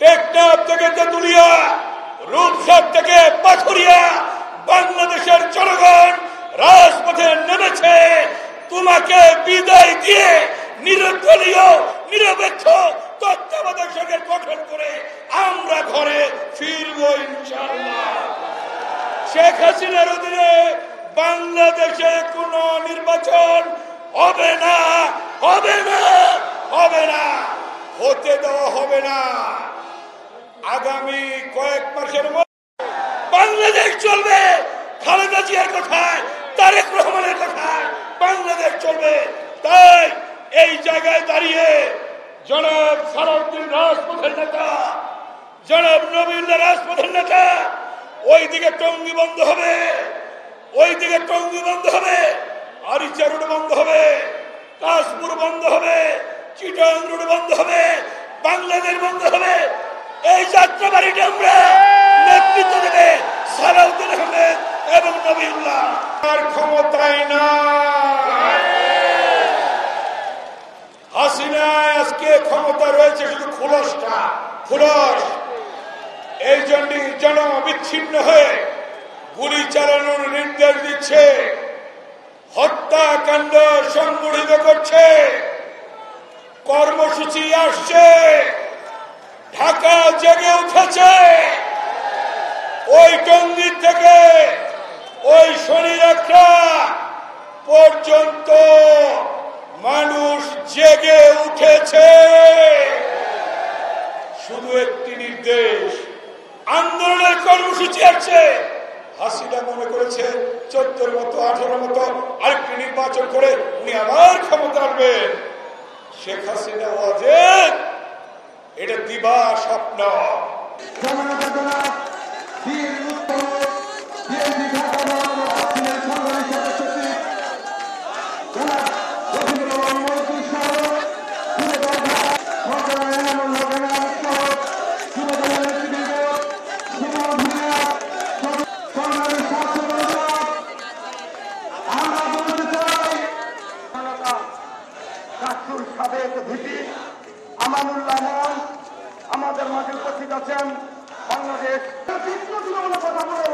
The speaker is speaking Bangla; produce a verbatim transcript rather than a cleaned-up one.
টেকনাফ থেকে তেতুলিয়া, রূপসা থেকে পাথুরিয়া বাংলাদেশের জনগণ রাজপথে নেমেছে তোমাকে বিদায় দিয়ে নির্দলীয় নিরপেক্ষ তত্ত্বাবধায়ক সরকার গঠন করে আমরা ঘরে ফিরব ইনশাআল্লাহ। শেখ হাসিনার অধীনে বাংলাদেশে কোন নির্বাচন হবে না, হবে না, হবে না, হতে দেওয়া হবে না। আগামী কয়েক মাসের মধ্যে বাংলাদেশ চলবে খালেদা জিয়ার কথায়, তারেক রহমানের কথায় বাংলাদেশ চলবে। তাই এই জায়গায় দাঁড়িয়ে জনাব সালাউদ্দিন রাজপথের নেতা, জনাব নবীউল্লাহ রাজপথের নেতা, ওইদিকে টঙ্গী বন্ধ হবে, ওইদিকে টঙ্গী বন্ধ হবে, আরিচা রোড বন্ধ হবে, কাশপুর বন্ধ হবে, চিটাং রোড বন্ধ হবে, বাংলাদেশ বন্ধ হবে। এই যাত্রাবাড়িটা আমরা নেতৃত্ব দেবে সালাউদ্দিন আহমেদ এবং নবীউল্লাহ। আর ক্ষমতায় না হাসিনা, আজকে ক্ষমতা রয়েছে শুধু খুলসটা, খুলস। এই জন্যই জনবিচ্ছিন্ন হয়ে গুলি চালানোর নির্দেশ দিচ্ছে, হত্যাকাণ্ড সংগঠিত করছে, কর্মসূচি আসছে, ঢাকা জেগে উঠেছে। ওই টঙ্গী থেকে ওই শনিরাখা পর্যন্ত মানুষ জেগে উঠেছে। শুধু একটি নির্দেশ, আন্দোলনের কর্মসূচি আছে। হাসিনা মনে করেছে চোদ্দোর মতো আঠারোর মতো আরেকটি নির্বাচন করে উনি আবার ক্ষমতা আসবেন। শেখ হাসিনা ওয়াজেদ এটা দিবা স্বপ্ন। আমাদের মাঝে উপস্থিত আছেন বাংলাদেশ কথা বলে